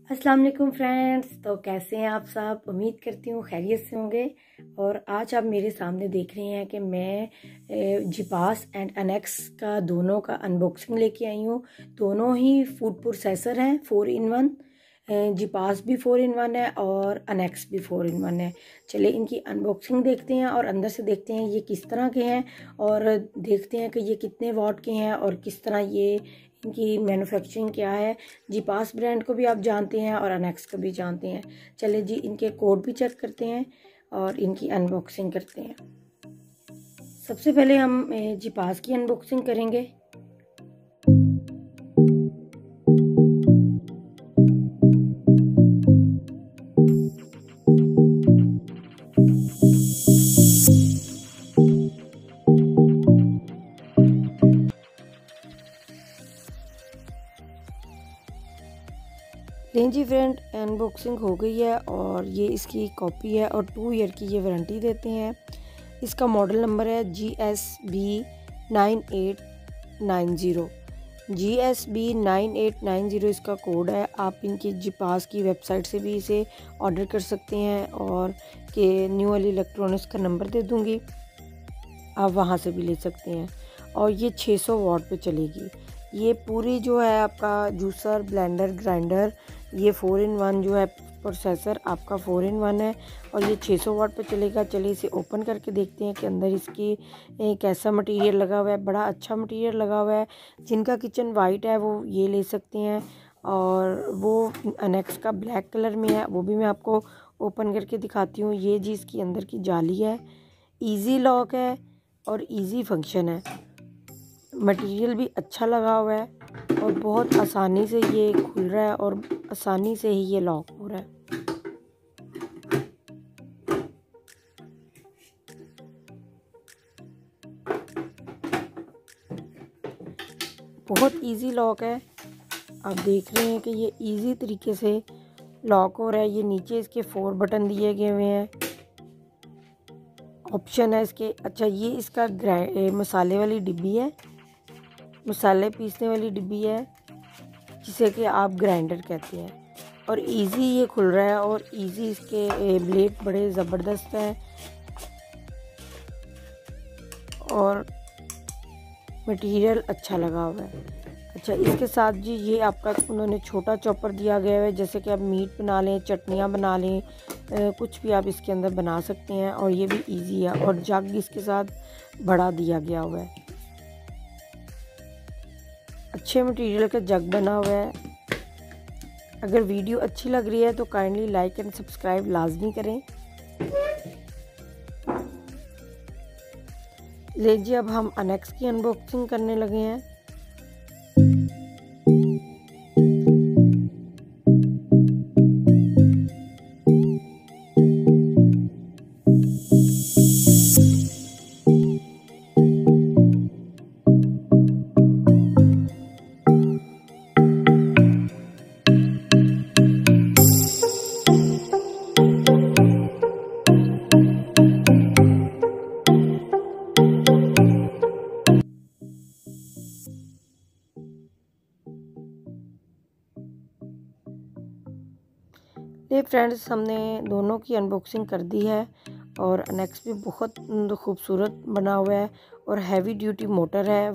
अस्सलाम वालेकुम फ्रेंड्स। तो कैसे हैं आप सब? उम्मीद करती हूँ खैरियत से होंगे। और आज आप मेरे सामने देख रहे हैं कि मैं जिपास एंड अनेक्स का दोनों का अनबॉक्सिंग लेके आई हूँ। दोनों ही फूड प्रोसेसर हैं 4 in 1। जिपास भी 4 in 1 है और अनेक्स भी 4 in 1 है। चलिए इनकी अनबॉक्सिंग देखते हैं और अंदर से देखते हैं ये किस तरह के हैं और देखते हैं कि ये कितने वॉट के हैं और किस तरह ये इनकी मैन्युफैक्चरिंग क्या है। जिपास ब्रांड को भी आप जानते हैं और अनेक्स को भी जानते हैं। चलिए जी इनके कोड भी चेक करते हैं और इनकी अनबॉक्सिंग करते हैं। सबसे पहले हम जिपास की अनबॉक्सिंग करेंगे। लें जी फ्रेंड, अनबॉक्सिंग हो गई है और ये इसकी कॉपी है और 2 ईयर की ये वारंटी देते हैं। इसका मॉडल नंबर है GSB9890। GSB9890 इसका कोड है। आप इनकी जिपास की वेबसाइट से भी इसे ऑर्डर कर सकते हैं और के न्यू अली इलेक्ट्रॉनिक्स का नंबर दे दूँगी, आप वहाँ से भी ले सकते हैं। और ये 600 वाट पे चलेगी। ये पूरी जो है आपका जूसर ब्लेंडर ग्राइंडर, ये 4 in 1 जो है प्रोसेसर आपका 4 in 1 है और ये 600 वाट पे चलेगा। चलिए इसे ओपन करके देखते हैं कि अंदर इसकी कैसा मटेरियल लगा हुआ है। बड़ा अच्छा मटेरियल लगा हुआ है। जिनका किचन वाइट है वो ये ले सकते हैं और वो अनेक्स का ब्लैक कलर में है, वो भी मैं आपको ओपन करके दिखाती हूँ। ये जी इसकी अंदर की जाली है, ईजी लॉक है और ईजी फंक्शन है। मटेरियल भी अच्छा लगा हुआ है और बहुत आसानी से ये खुल रहा है और आसानी से ही ये लॉक हो रहा है। बहुत इजी लॉक है। आप देख रहे हैं कि ये इजी तरीके से लॉक हो रहा है। ये नीचे इसके 4 बटन दिए गए हुए हैं, ऑप्शन है इसके। अच्छा, ये इसका मसाले वाली डिब्बी है, मसाले पीसने वाली डिब्बी है जिसे कि आप ग्राइंडर कहते हैं। और इजी ये खुल रहा है और इजी इसके ब्लेड बड़े ज़बरदस्त हैं और मटेरियल अच्छा लगा हुआ है। अच्छा, इसके साथ जी ये आपका उन्होंने छोटा चॉपर दिया गया है, जैसे कि आप मीट बना लें, चटनियाँ बना लें, कुछ भी आप इसके अंदर बना सकते हैं। और ये भी इजी है और जग इसके साथ बड़ा दिया गया हुआ है। अच्छे मटेरियल का जग बना हुआ है। अगर वीडियो अच्छी लग रही है तो काइंडली लाइक एंड सब्सक्राइब लाजमी करें। लीजिए अब हम अनेक्स की अनबॉक्सिंग करने लगे हैं। ये फ्रेंड्स, हमने दोनों की अनबॉक्सिंग कर दी है और अनेक्स भी बहुत खूबसूरत बना हुआ है और हैवी ड्यूटी मोटर है।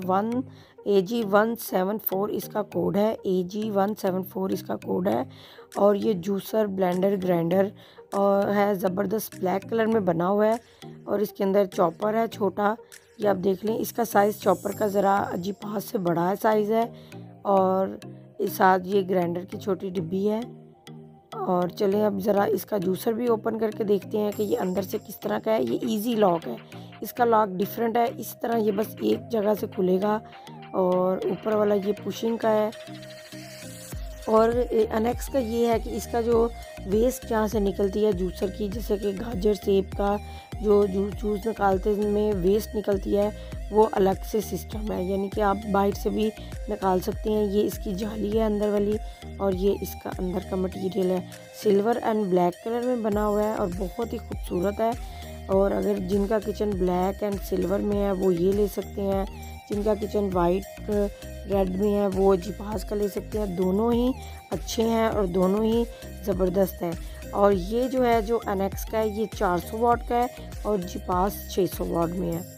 AG174 इसका कोड है, AG174 इसका कोड है। और ये जूसर ब्लेंडर ग्राइंडर और है, ज़बरदस्त ब्लैक कलर में बना हुआ है। और इसके अंदर चॉपर है छोटा, ये आप देख लें। इसका साइज़ चॉपर का ज़रा जिपास से बड़ा है साइज़ है। और इस साथ ये ग्राइंडर की छोटी डिब्बी है। और चलें अब ज़रा इसका जूसर भी ओपन करके देखते हैं कि ये अंदर से किस तरह का है। ये इजी लॉक है, इसका लॉक डिफरेंट है। इस तरह ये बस एक जगह से खुलेगा और ऊपर वाला ये पुशिंग का है। और अनेक्स का ये है कि इसका जो वेस्ट जहाँ से निकलती है जूसर की, जैसे कि गाजर सेब का जो जूस निकालते में वेस्ट निकलती है, वो अलग से सिस्टम है, यानी कि आप बाहर से भी निकाल सकते हैं। ये इसकी जाली है अंदर वाली और ये इसका अंदर का मटेरियल है। सिल्वर एंड ब्लैक कलर में बना हुआ है और बहुत ही खूबसूरत है। और अगर जिनका किचन ब्लैक एंड सिल्वर में है वो ये ले सकते हैं। जिनका किचन वाइट रेड में है वो जिपास का ले सकते हैं। दोनों ही अच्छे हैं और दोनों ही ज़बरदस्त हैं। और ये जो है जो एनेक्स का है ये 400 वाट का है और जिपास 600 वाट में है।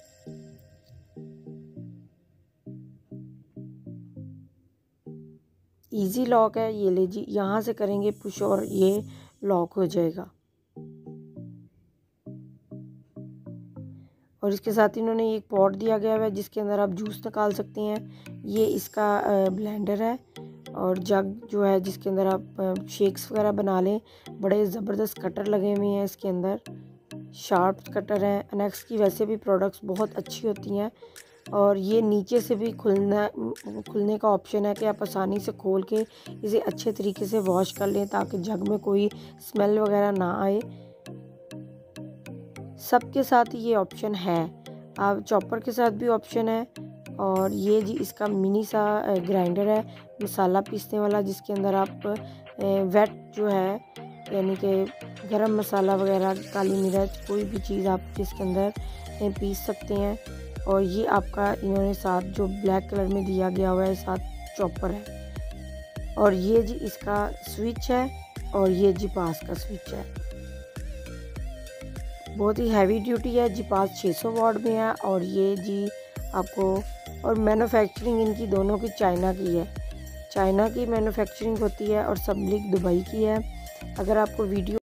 इजी लॉक है, ये ले जी, यहाँ से करेंगे पुश और ये लॉक हो जाएगा। और इसके साथ इन्होंने एक पॉट दिया गया है जिसके अंदर आप जूस निकाल सकते हैं। ये इसका ब्लेंडर है और जग जो है जिसके अंदर आप शेक्स वगैरह बना लें। बड़े ज़बरदस्त कटर लगे हुए हैं इसके अंदर, शार्प कटर हैं। एनेक्स की वैसे भी प्रोडक्ट्स बहुत अच्छी होती हैं। और ये नीचे से भी खुलने का ऑप्शन है कि आप आसानी से खोल के इसे अच्छे तरीके से वॉश कर लें ताकि जग में कोई स्मेल वगैरह ना आए। सबके साथ ये ऑप्शन है, आप चॉपर के साथ भी ऑप्शन है। और ये जी इसका मिनी सा ग्राइंडर है मसाला पीसने वाला, जिसके अंदर आप वेट जो है यानी कि गरम मसाला वगैरह, काली मिर्च, कोई भी चीज़ आप इसके अंदर पीस सकते हैं। और ये आपका इन्होंने साथ जो ब्लैक कलर में दिया गया हुआ है साथ चॉपर है। और ये जी इसका स्विच है और ये जी पास का स्विच है। बहुत ही हैवी ड्यूटी है, जी पास 600 वाट में है। और ये जी आपको, और मैन्युफैक्चरिंग इनकी दोनों की चाइना की है, चाइना की मैन्युफैक्चरिंग होती है और सब्लिक दुबई की है। अगर आपको वीडियो